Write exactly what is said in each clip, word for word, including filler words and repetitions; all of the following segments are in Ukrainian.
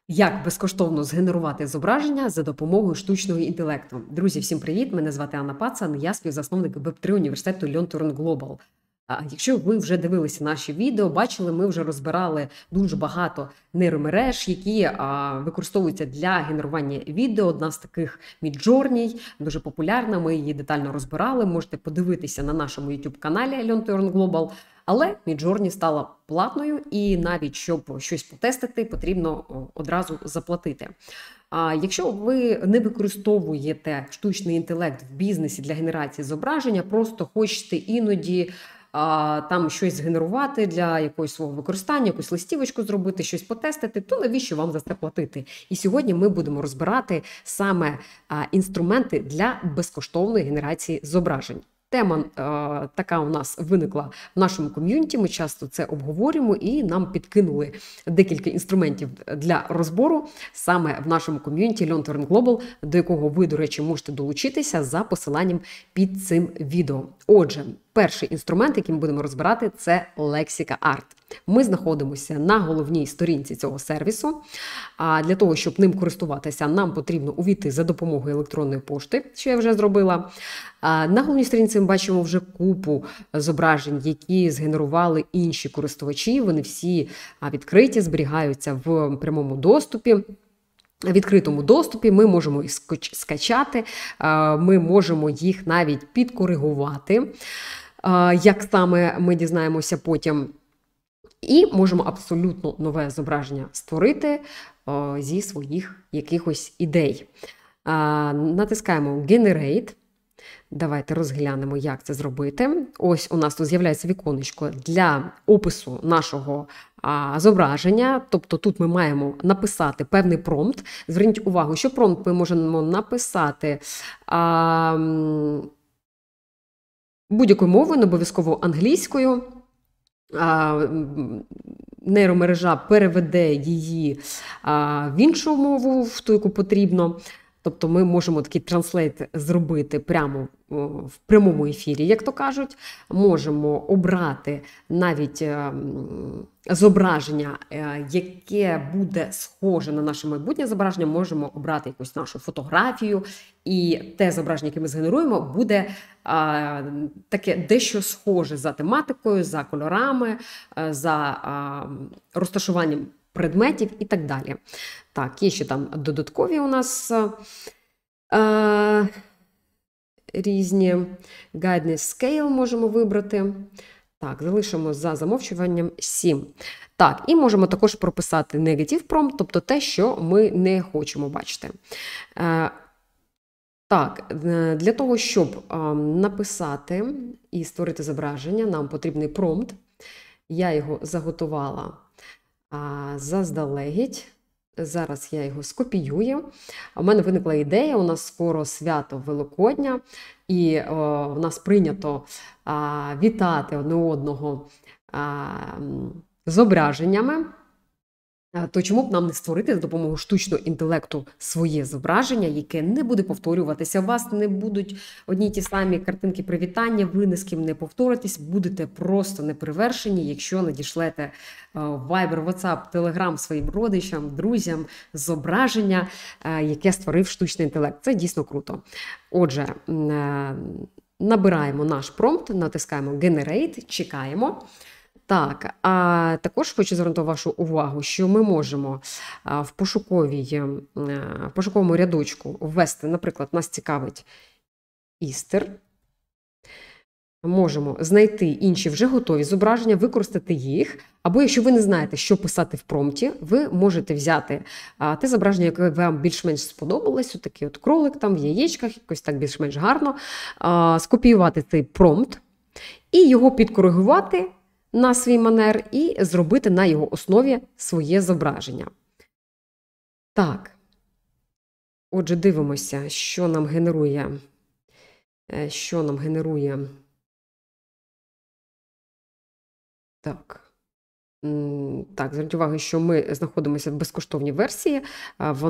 Як безкоштовно згенерувати зображення за допомогою штучного інтелекту? Друзі, всім привіт! Мене звати Анна Пацан, я співзасновник веб три університету Learn to Earn Global. А якщо ви вже дивилися наші відео, бачили, ми вже розбирали дуже багато нейромереж, які а, використовуються для генерування відео. Одна з таких Midjourney, дуже популярна, ми її детально розбирали. Можете подивитися на нашому YouTube-каналі Learn to Earn Global. Але Midjourney стала платною, і навіть щоб щось потестити, потрібно одразу заплатити. А якщо ви не використовуєте штучний інтелект в бізнесі для генерації зображення, просто хочете іноді а, там щось згенерувати для якогось свого використання, якусь листівочку зробити, щось потестити, то навіщо вам за це платити? І сьогодні ми будемо розбирати саме а, інструменти для безкоштовної генерації зображень. Тема е, така у нас виникла в нашому ком'юніті, ми часто це обговорюємо і нам підкинули декілька інструментів для розбору саме в нашому ком'юніті Learn to Earn Global, до якого ви, до речі, можете долучитися за посиланням під цим відео. Отже, перший інструмент, який ми будемо розбирати, це Lexica Art. Ми знаходимося на головній сторінці цього сервісу. А для того, щоб ним користуватися, нам потрібно увійти за допомогою електронної пошти, що я вже зробила. А на головній сторінці ми бачимо вже купу зображень, які згенерували інші користувачі. Вони всі відкриті, зберігаються в прямому доступі. В відкритому доступі ми можемо їх скачати, ми можемо їх навіть підкоригувати, як саме ми дізнаємося потім. І можемо абсолютно нове зображення створити о, зі своїх якихось ідей. А, натискаємо Generate. Давайте розглянемо, як це зробити. Ось у нас тут з'являється віконечко для опису нашого а, зображення. Тобто тут ми маємо написати певний промпт. Зверніть увагу, що промпт ми можемо написати а, будь-якою мовою, не обов'язково англійською. Нейромережа переведе її в іншу мову, в ту, яку потрібно. Тобто ми можемо такий транслейт зробити прямо в прямому ефірі, як то кажуть. Можемо обрати навіть зображення, яке буде схоже на наше майбутнє зображення. Можемо обрати якусь нашу фотографію, і те зображення, яке ми згенеруємо, буде а, таке дещо схоже за тематикою, за кольорами, за а, розташуванням предметів і так далі. Так, є ще там додаткові у нас а, різні guidance scale можемо вибрати. Так, залишимо за замовчуванням сім. Так, і можемо також прописати negative prompt, тобто те, що ми не хочемо бачити. Е, так, для того, щоб е, написати і створити зображення, нам потрібний промпт. Я його заготувала е, заздалегідь. Зараз я його скопіюю. У мене виникла ідея, у нас скоро свято Великодня, і о, у нас прийнято а, вітати одне одного а, зображеннями. То чому б нам не створити за допомогою штучного інтелекту своє зображення, яке не буде повторюватися? У вас не будуть одні й ті самі картинки привітання, ви ні з ким не повторитесь, будете просто неперевершені, якщо надішлете в Viber, WhatsApp, Telegram своїм родичам, друзям зображення, яке створив штучний інтелект. Це дійсно круто. Отже, набираємо наш промпт, натискаємо Generate, чекаємо. Так, а також хочу звернути вашу увагу, що ми можемо в пошуковій, в пошуковому рядочку ввести, наприклад, нас цікавить Easter. Можемо знайти інші вже готові зображення, використати їх. Або якщо ви не знаєте, що писати в промпті, ви можете взяти а, те зображення, яке вам більш-менш сподобалось, отакий от кролик там в яєчках, якось так більш-менш гарно, а, скопіювати цей промпт і його підкоригувати на свій манер і зробити на його основі своє зображення. Так, отже, дивимося, що нам генерує, що нам генерує, так, так, зверніть увагу, що ми знаходимося в безкоштовній версії,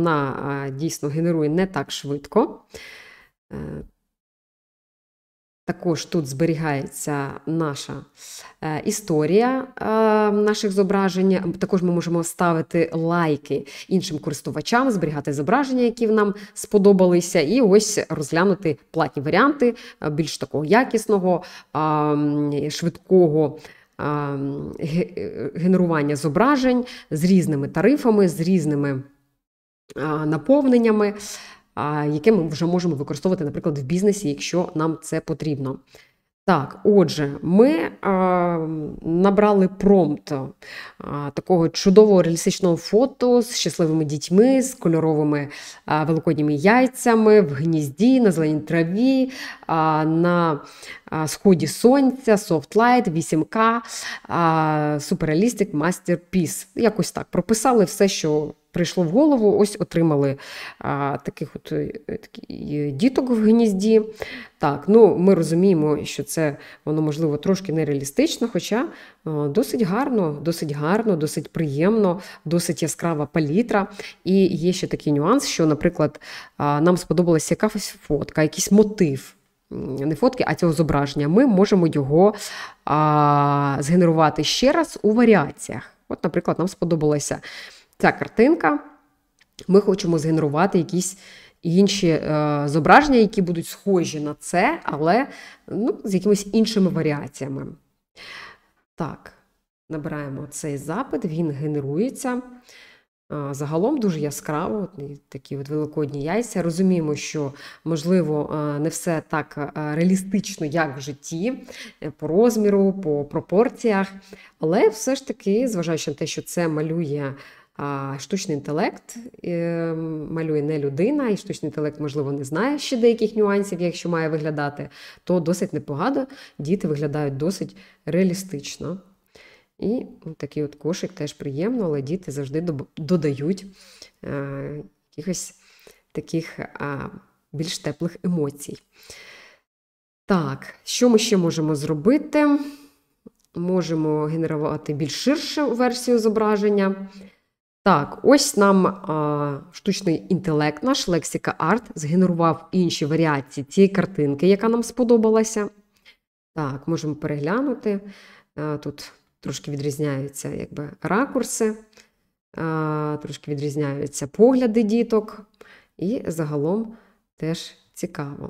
вона дійсно генерує не так швидко. Також тут зберігається наша е, історія е, наших зображень. Також ми можемо ставити лайки іншим користувачам, зберігати зображення, які нам сподобалися, і ось розглянути платні варіанти е, більш такого якісного, е, швидкого е, генерування зображень з різними тарифами, з різними е, наповненнями, яке ми вже можемо використовувати, наприклад, в бізнесі, якщо нам це потрібно. Так, отже, ми а, набрали промпт а, такого чудового реалістичного фото з щасливими дітьми, з кольоровими а, великодніми яйцями, в гнізді, на зеленій траві, а, на а, сході сонця, Soft Light, вісім ка, Super Realistic Masterpiece. Якось так прописали все, що прийшло в голову, ось отримали а, таких от такі, діток в гнізді. Так, ну ми розуміємо, що це воно, можливо, трошки нереалістично, хоча а, досить гарно, досить гарно, досить приємно, досить яскрава палітра. І є ще такий нюанс, що, наприклад, а, нам сподобалася якась фотка, якийсь мотив. Не фотки, а цього зображення. Ми можемо його а, згенерувати ще раз у варіаціях. От, наприклад, нам сподобалася ця картинка, ми хочемо згенерувати якісь інші е, зображення, які будуть схожі на це, але ну, з якимись іншими варіаціями. Так, набираємо цей запит, він генерується. Е, загалом дуже яскраво, от, такі от великодні яйця. Розуміємо, що, можливо, е, не все так е, реалістично, як в житті, е, по розміру, по пропорціях, але все ж таки, зважаючи на те, що це малює А штучний інтелект, малює не людина, і штучний інтелект, можливо, не знає ще деяких нюансів, якщо має виглядати, то досить непогано, діти виглядають досить реалістично. І такий от кошик теж приємно, але діти завжди додають е, якихось таких а, більш теплих емоцій. Так, що ми ще можемо зробити? Можемо генерувати більш ширшу версію зображення. Так, ось нам а, штучний інтелект, наш Lexica Art, згенерував інші варіації цієї картинки, яка нам сподобалася. Так, можемо переглянути. А, тут трошки відрізняються якби, ракурси, а, трошки відрізняються погляди діток. І загалом теж цікаво.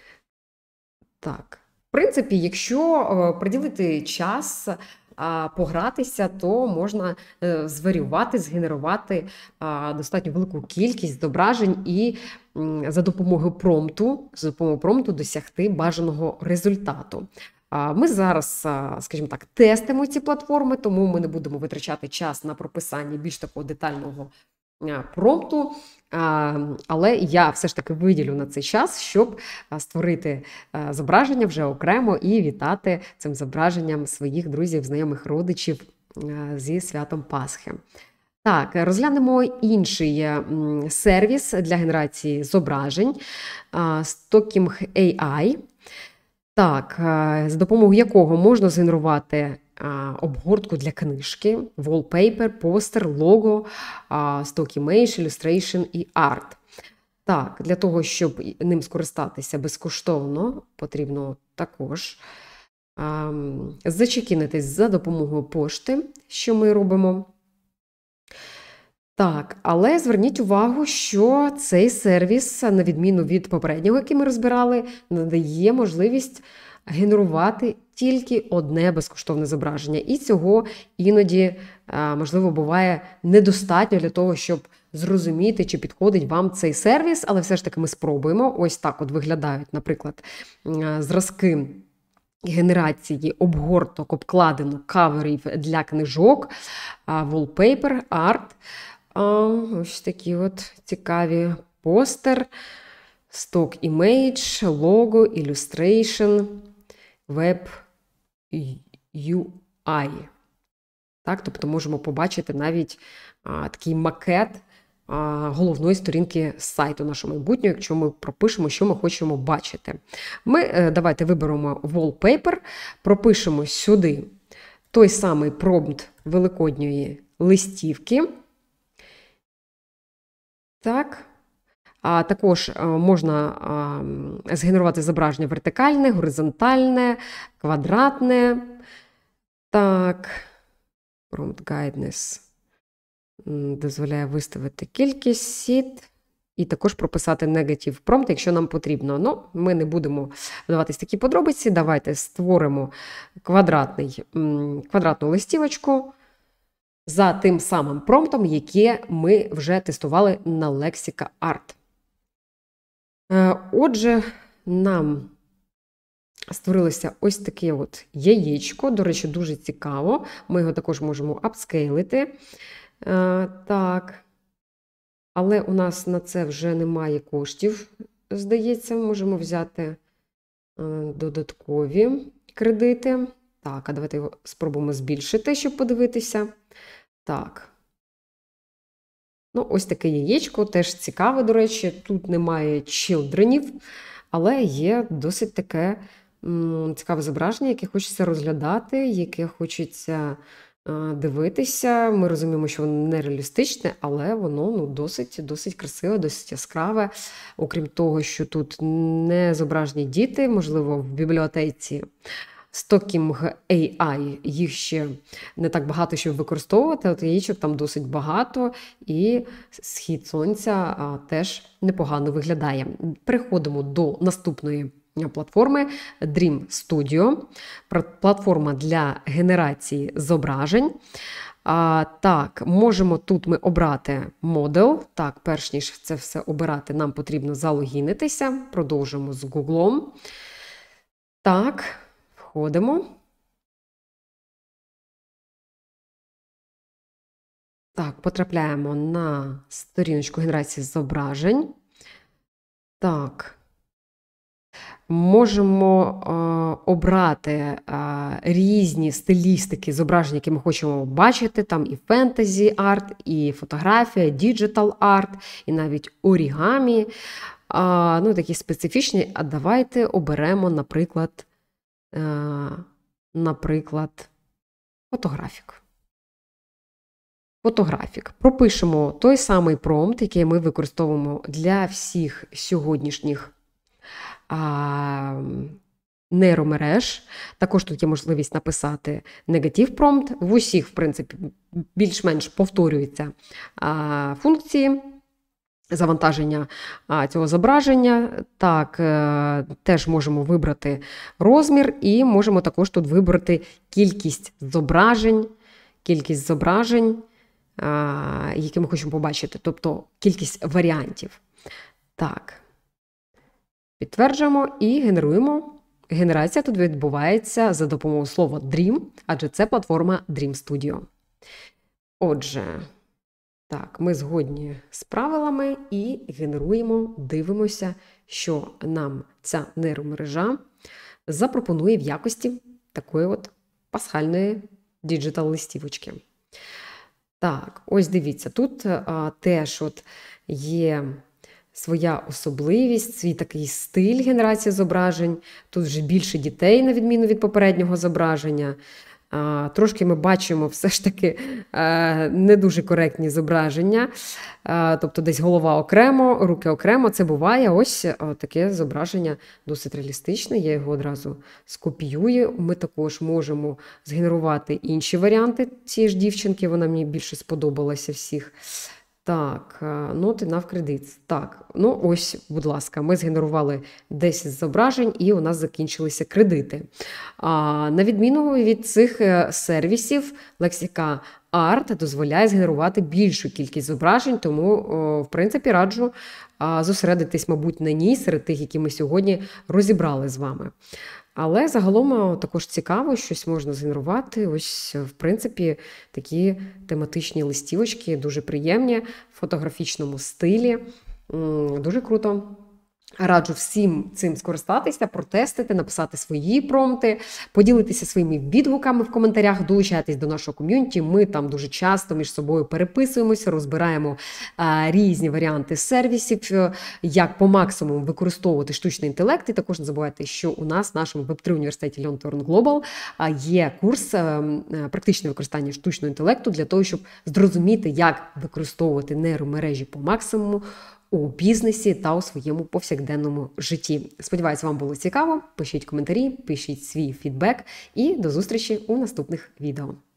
Так, в принципі, якщо а, приділити час, погратися, то можна зварювати, згенерувати достатньо велику кількість зображень і за допомогою промпту, за допомогою промпту досягти бажаного результату. Ми зараз, скажімо так, тестимо ці платформи, тому ми не будемо витрачати час на прописання більш такого детального промпту, але я все ж таки виділю на цей час, щоб створити зображення вже окремо і вітати цим зображенням своїх друзів, знайомих, родичів зі святом Пасхи. Так, розглянемо інший сервіс для генерації зображень Stocking ей ай. Так, з допомогою якого можна згенерувати обгортку для книжки, wallpaper, постер, лого, stock image, illustration і art. Так, для того, щоб ним скористатися безкоштовно, потрібно також зачекінитись за допомогою пошти, що ми робимо. Так, але зверніть увагу, що цей сервіс, на відміну від попереднього, який ми розбирали, надає можливість генерувати тільки одне безкоштовне зображення. І цього іноді, можливо, буває недостатньо для того, щоб зрозуміти, чи підходить вам цей сервіс, але все ж таки ми спробуємо. Ось так от виглядають, наприклад, зразки генерації обгорток, обкладинок, каверів для книжок, wallpaper, art. Ось такі от цікаві постер, stock image, logo, illustration, web ю ай. Так, тобто можемо побачити навіть а, такий макет а, головної сторінки сайту нашого майбутнього, якщо ми пропишемо, що ми хочемо бачити. Ми е, давайте виберемо wallpaper, пропишемо сюди той самий промпт великодньої листівки. Так. А також можна згенерувати зображення вертикальне, горизонтальне, квадратне. Так, Prompt Guidance дозволяє виставити кількість сіт і також прописати Negative Prompt, якщо нам потрібно. Ну, ми не будемо вдаватись в такі подробиці. Давайте створимо квадратний, квадратну листівочку за тим самим промптом, яке ми вже тестували на Lexica Art. Отже, нам створилося ось таке от яєчко. До речі, дуже цікаво. Ми його також можемо апскейлити. Так. Але у нас на це вже немає коштів, здається. Можемо взяти додаткові кредити. Так, а давайте його спробуємо збільшити, щоб подивитися. Так. Ну, ось таке яєчко, теж цікаве, до речі. Тут немає чілдренів, але є досить таке м, цікаве зображення, яке хочеться розглядати, яке хочеться е, дивитися. Ми розуміємо, що воно нереалістичне, але воно ну, досить, досить красиве, досить яскраве. Окрім того, що тут не зображені діти, можливо, в бібліотеці Stocking ей ай, їх ще не так багато, щоб використовувати, от яєчок там досить багато, і схід сонця а, теж непогано виглядає. Переходимо до наступної платформи Dream Studio, платформа для генерації зображень. А, так, можемо тут ми обрати модел. Так, перш ніж це все обирати, нам потрібно залогінитися. Продовжимо з Google. Так. Входимо. Так, потрапляємо на сторіночку генерації зображень. Так. Можемо е, обрати е, різні стилістики зображень, які ми хочемо бачити. Там і фентезі арт, і фотографія, діджитал арт, і навіть орігамі. Е, ну, такі специфічні. А давайте оберемо, наприклад, наприклад, фотографік. Фотографік. Пропишемо той самий промпт, який ми використовуємо для всіх сьогоднішніх а, нейромереж. Також тут є можливість написати Negative Prompt. В усіх, в принципі, більш-менш повторюються а, функції завантаження а, цього зображення. Так, е, теж можемо вибрати розмір і можемо також тут вибрати кількість зображень, кількість зображень, а, які ми хочемо побачити, тобто кількість варіантів. Так, підтверджуємо і генеруємо. Генерація тут відбувається за допомогою слова Dream, адже це платформа Dream Studio. Отже, так, ми згодні з правилами і генеруємо, дивимося, що нам ця нейромережа запропонує в якості такої от пасхальної діджитал-листівочки. Так, ось дивіться, тут а, теж от є своя особливість, свій такий стиль генерації зображень. Тут вже більше дітей, на відміну від попереднього зображення. А, трошки ми бачимо все ж таки а, не дуже коректні зображення, а, тобто десь голова окремо, руки окремо, це буває. Ось а, таке зображення досить реалістичне, я його одразу скопіюю. Ми також можемо згенерувати інші варіанти цієї ж дівчинки, вона мені більше сподобалася всіх. Так, ноти навкредит. Так, ну ось, будь ласка, ми згенерували десять зображень і у нас закінчилися кредити. А, на відміну від цих сервісів, Lexica Art дозволяє згенерувати більшу кількість зображень, тому, о, в принципі, раджу а, зосередитись, мабуть, на ній серед тих, які ми сьогодні розібрали з вами. Але загалом також цікаво, щось можна згенерувати. Ось, в принципі, такі тематичні листівочки, дуже приємні, в фотографічному стилі. Дуже круто. Раджу всім цим скористатися, протестити, написати свої промпти, поділитися своїми відгуками в коментарях, долучайтесь до нашого ком'юніті. Ми там дуже часто між собою переписуємося, розбираємо а, різні варіанти сервісів, як по максимуму використовувати штучний інтелект. І також не забувайте, що у нас в нашому веб три університеті Learn to Earn Global є курс а, практичне використання штучного інтелекту для того, щоб зрозуміти, як використовувати нейромережі по максимуму у бізнесі та у своєму повсякденному житті. Сподіваюсь, вам було цікаво. Пишіть коментарі, пишіть свій фідбек і до зустрічі у наступних відео.